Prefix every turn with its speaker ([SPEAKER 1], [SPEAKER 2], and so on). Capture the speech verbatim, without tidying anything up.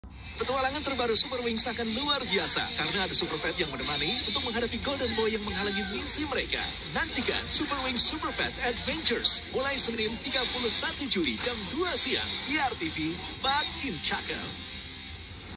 [SPEAKER 1] Petualangan terbaru Super Wings akan luar biasa karena ada Super Pet yang menemani untuk menghadapi Golden Boy yang menghalangi misi mereka. Nantikan Super Wings Super Pet Adventures mulai Senin tiga puluh satu Juli jam dua siang di R T V Back in Cakep.